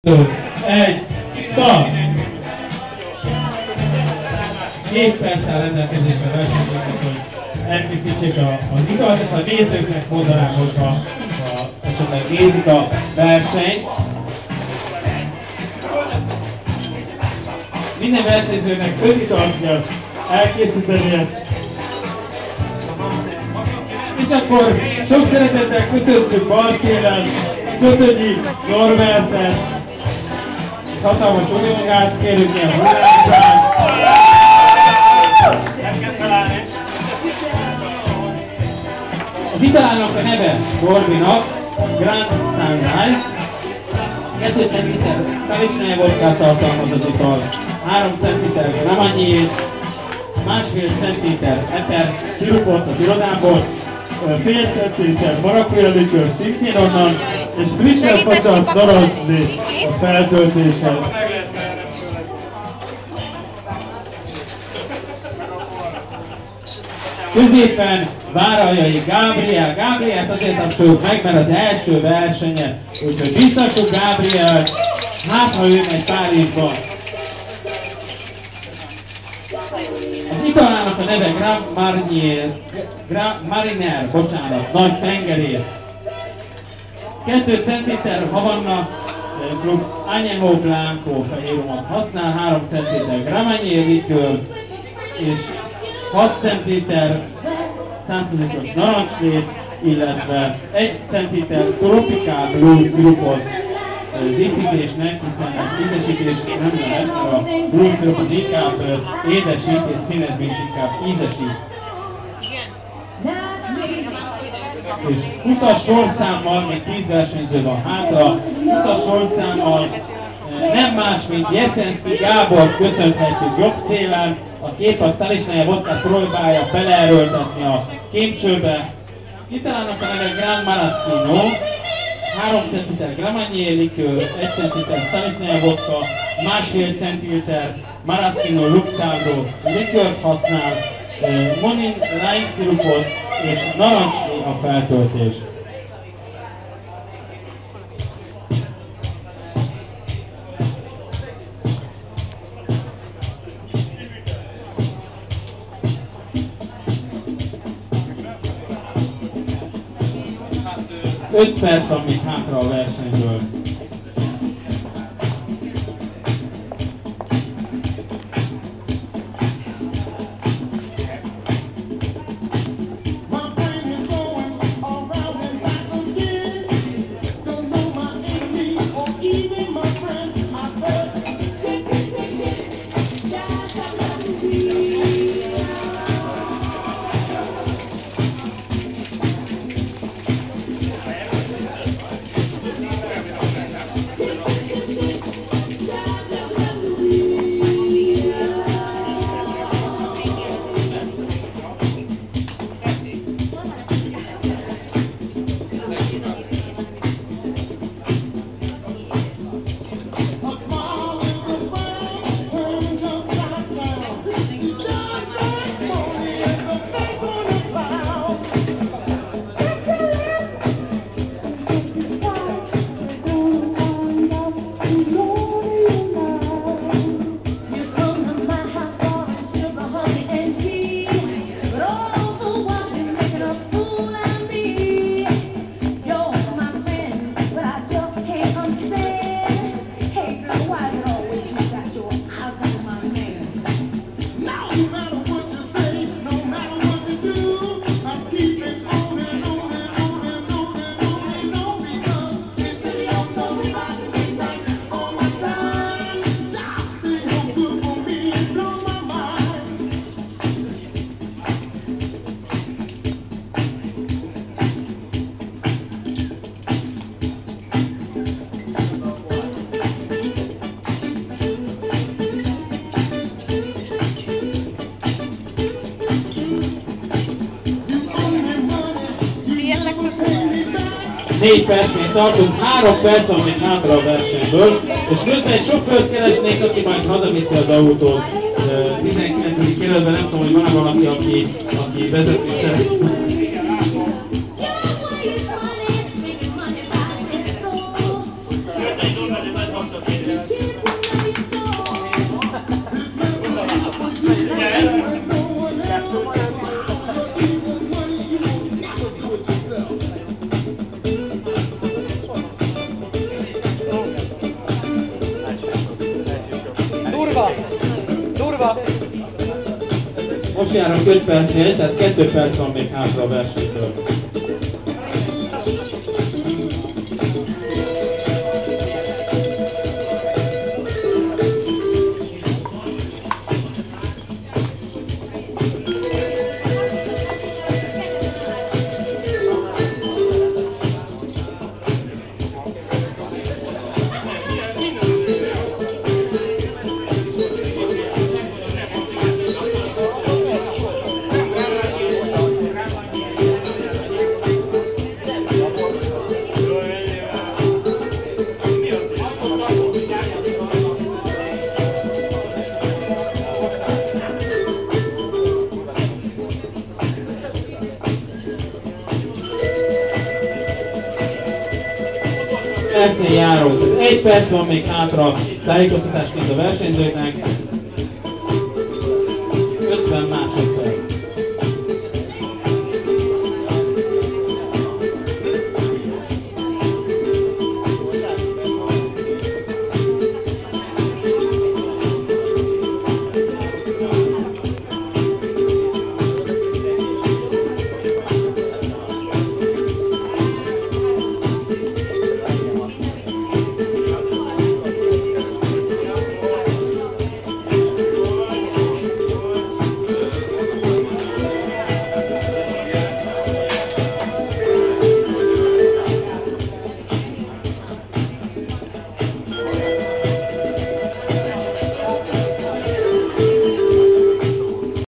Egy, start! 2 perccel rendelkezésre versenyzőket, hogy elkészítsék az igaz, és a nézőknek mondanám, hogyha esetleg nézik a versenyt. Minden versenyzőnek 5 italt kell elkészítenie. És akkor sok szeretettel köszöntjük Marnier, Kötönyi Norbertet, hatalmas újongát, kérjük ilyen hullámzát. Az italának a neve Gorbinak, Grand Sunrise, 2 centiliter Szavicsnai vodkát tartalmaz az ital, 3 centiliter Marnier, 1,5 centiliter eper szirupot az irodából, fél centiliter marakuja likőr szintén onnan, és frissen facsart narancsli a feltöltéshez. Középen Váraljai Gabriel. Gabrielt azért abszolút meg, mert az első versenye. Úgyhogy biztassuk Gabrielt, hát ha ő megy Párizsba. Az italának a neve Marnier, bocsánat, nagy tengerész. 2 centiliter Havanna Club Añejo Blanco fehérumot használ, 3 centiliter Gramagné likőr, és 6 centiliter szántuzikos narancslét, illetve 1 centiliter Tropical Blue szirupot díszítésnek, hiszen az ízesítés nem lehet, mert a blue szirupot inkább édesít, és színezés inkább ízesít. És utas sorszámmal, még 10 versenyző van hátra, utas sorszámmal nem más, mint Jeszenszki Gábor köszönhetjük jobb szélen, a kép a Szavicsnai vodkát próbálja beleerőltetni a kémcsőbe. Italának a neve Grand Maraschino, 3 centiliter Gramagné likőr, 1 centiliter Szavicsnai vodka, 1,5 centiliter Maraschino Luxavro likőrt használ, Monin lime szirupot és narancsli a feltöltés. Öt perc, amit hátra a versenyből. Négy percnél tartunk, 3 perc, amit hátra a versenyből, és közben egy sofőrt keresnék, aki majd hazaviszi az autót 19. kerületben, nem tudom, hogy van-e valaki, aki vezetni szeret. járnak 5 percnél, tehát 2 perc van még hátra a versenyből. Percnél járó. 1 perc van még hátra tájékoztatásként a versenyzőknek. 50 másodperc.